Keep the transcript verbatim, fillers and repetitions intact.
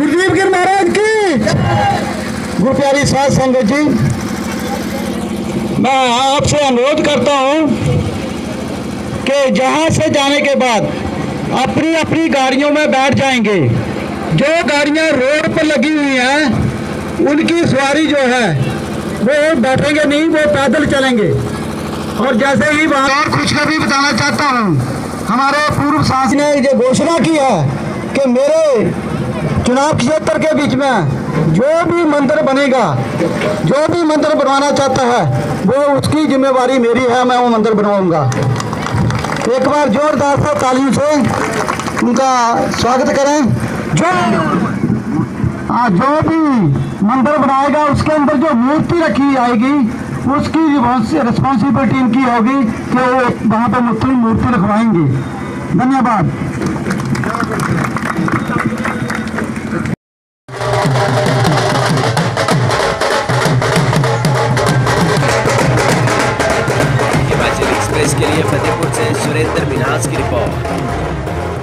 गुरुदेव गिर महाराज की। गुरु प्यारी साध संगत जी, मैं आपसे अनुरोध करता हूं कि जहां से जाने के बाद अपनी अपनी गाड़ियों में बैठ जाएंगे। जो गाड़ियां रोड पर लगी हुई हैं उनकी सवारी जो है वो बैठेंगे नहीं, वो पैदल चलेंगे। और जैसे ही वहाँ और खुशखबरी बताना चाहता हूँ, हमारे पूर्व सांसद ने ये घोषणा की है कि मेरे चुनाव क्षेत्र के बीच में जो भी मंदिर बनेगा, जो भी मंदिर बनवाना चाहता है वो उसकी जिम्मेवारी मेरी है, मैं वो मंदिर बनवाऊंगा। एक बार जोरदार से तालियों से उनका स्वागत करें। जो हाँ, जो भी मंदिर बनाएगा उसके अंदर जो मूर्ति रखी आएगी उसकी रिस्पॉन्सिबिलिटी इनकी होगी कि वो वहाँ पर मुस्लिम मूर्ति रखवाएंगे। धन्यवाद। हिमाचल एक्सप्रेस के लिए फतेहपुर से सुरेंद्र मिन्हास की रिपोर्ट।